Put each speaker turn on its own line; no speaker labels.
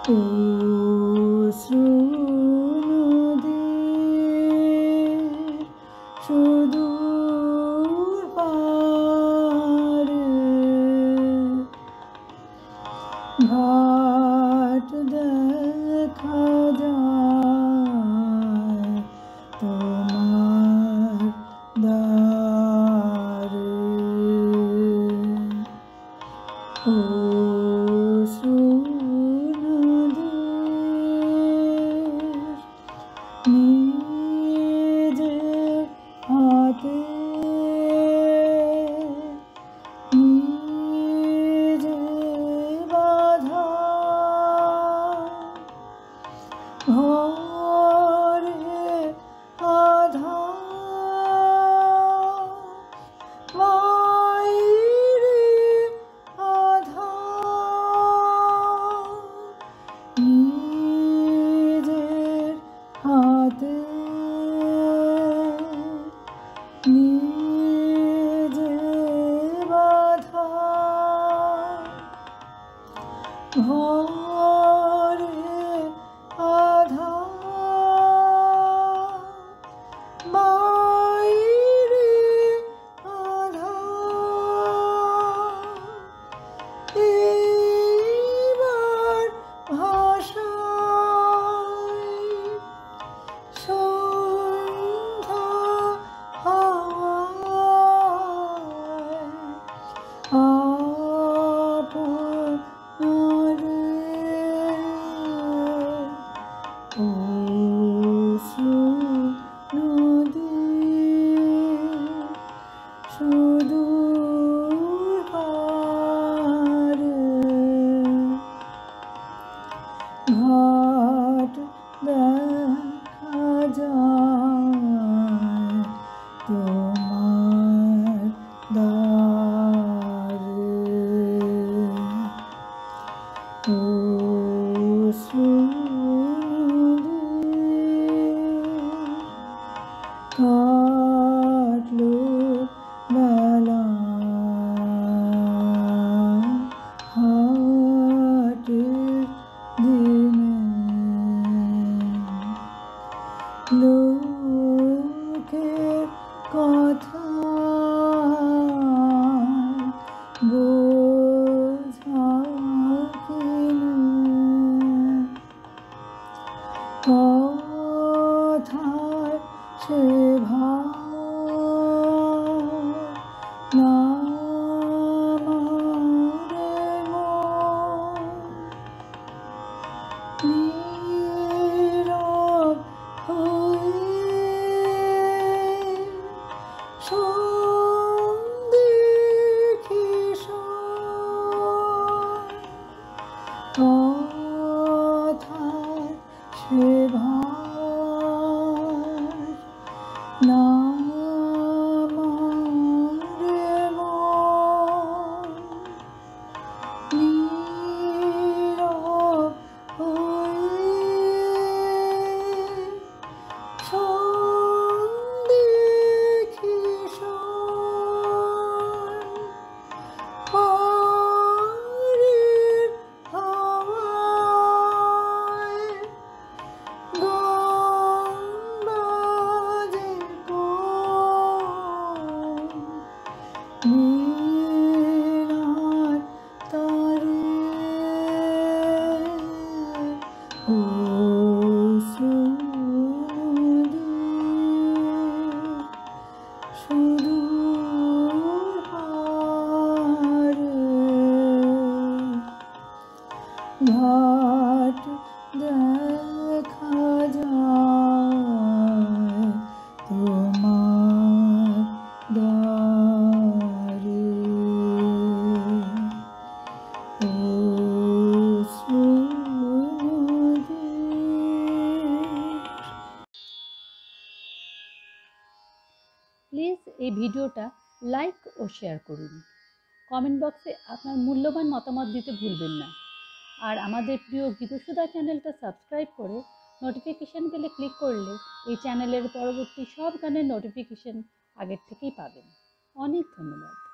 অশ্রু নদীর সুদূর পারে ঘাট দেখা যায় তোমার দ্বারে। অশ্রু নদীর নিজের হাতে নিজে বাঁধা ঘরে আঁধার মায়েরই আঁধার নিজের হাতে নিজে বাঁধা ঘরে আঁধার মায়েরই আঁধার এইবার ভাষায় সন্ধ্যা হাওয়ায় আপনারে। অশ্রু নদীর সুদূর পারে ঘাট দেখা যায় তোমার দ্বারে। অশ্রু নদীর কাটলো বেলা হাটের দিনে লোকের কথা বোঝা কিনে কথায় সে ভাব না মারে মন নীরব হয়ে সন্দিখি কথায় সে ভার না মারে মন নীরব হয়ে সন্দিখি বাড়ির হাওয়ায় গান বাজে কোন মীরার তারে। অশ্রু নদীর সুদূর পারে ঘাট দেখা যায় তোমার দ্বারে। অশ্রু নদীর।
প্লিজ এই ভিডিওটা লাইক ও শেয়ার করুন। কমেন্ট বক্সে আপনার মূল্যবান মতামত দিতে ভুলবেন না। আর আমাদের প্রিয় গীতসুধা চ্যানেলটা সাবস্ক্রাইব করে নোটিফিকেশান বেলে ক্লিক করলে এই চ্যানেলের পরবর্তী সব গানের নোটিফিকেশান আগের থেকেই পাবেন। অনেক ধন্যবাদ।